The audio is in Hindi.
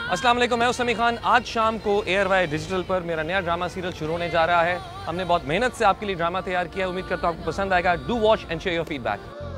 अस्सलाम वालेकुम, मैं हूं समी खान। आज शाम को एयरवाई डिजिटल पर मेरा नया ड्रामा सीरियल शुरू होने जा रहा है। हमने बहुत मेहनत से आपके लिए ड्रामा तैयार किया है। उम्मीद करता हूं आपको पसंद आएगा। Do watch and share your feedback.